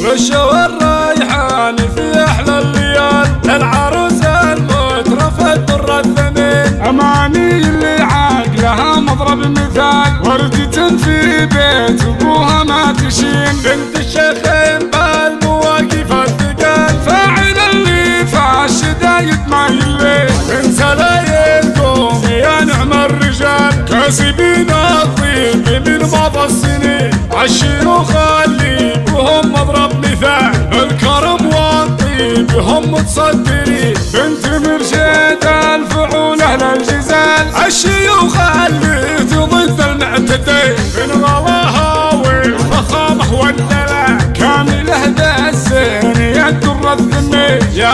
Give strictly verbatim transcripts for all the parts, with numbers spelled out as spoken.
رشوا الريحان في احلى الليال، العروس المترفة الدر الثمين، اماني اللي عاقلها مضرب مثال، وردة في بيت ابوها ما تشين، بنت الشيخين بالمواقف الثقال، فاعل اللي فاش شدايد ما يلي، بنت سلايل قوم يا نعم الرجال، كاسبين الطيب من مضى السنين، عالشيوخ اللي وهم مضرب مثال، الكرم والطيب هم متصدرين، بنت مرشد الفعول اهل الجزال، عالشيوخ اللي ضد المعتدين، من غلاها والفخامة والدلال، كامله ذا الزين يا الدر الثمين، يا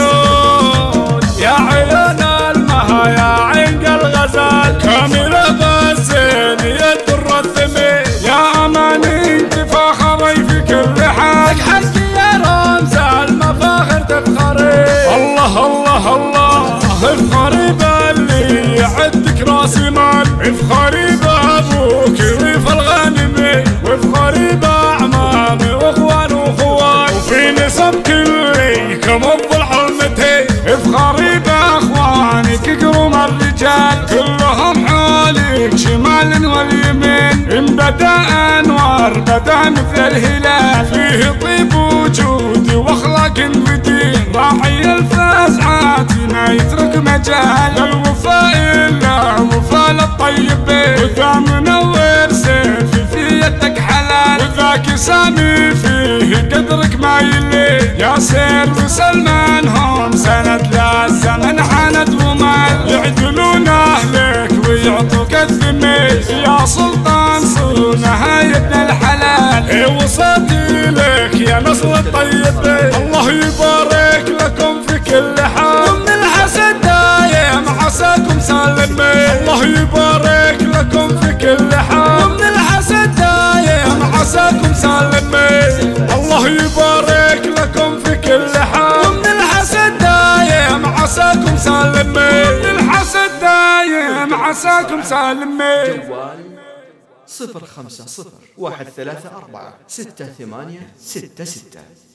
عيون يا عيون المها يا عين الغزال، كامله بالزين يا الدر الثمين، يا اماني انت فاخري في كل حال، حق يا رمز المفاخر تفخري، الله الله الله افخري باللي يعدك راس مال، افخري بابوك ريف الغانمي، وافخري باعمامي واخوان واخوان، وفي نسب كلي كمض العلمتين، افخري باخوانك قروم الرجال، كلهم حولك شمال واليمين، ان بدا انوار بدا مثل الهلال، فيه طيب وجود واخلاق ودين، راعي الفزعات ما يترك مجال، الوفاء الا وفاء للطيبين، وذا منور سيفي في يدك حلال، وذاك سامي فيه قدرك ما يلي، ياسر وسلمان هم سند للزمن عند ومال، يعدلون اهلك ويعطوك الذمي، يا سلطان صونها يا ابن الحلال، اي وصلتي لك يا نصر الطيبين، الله يبارك لكم في كل حال، ومن الحسد دايم عساكم سالمين، الله يبارك لكم في كل حال، ومن الحسد دايم عساكم سالمين، الله يبارك لكم في كل حال، ومن الحسد دايم عساكم سالمين، ومن الحسد دايم عساكم سالمين. جوال صفر خمسة صفر واحد ثلاثة أربعة ستة ثمانية ستة ستة.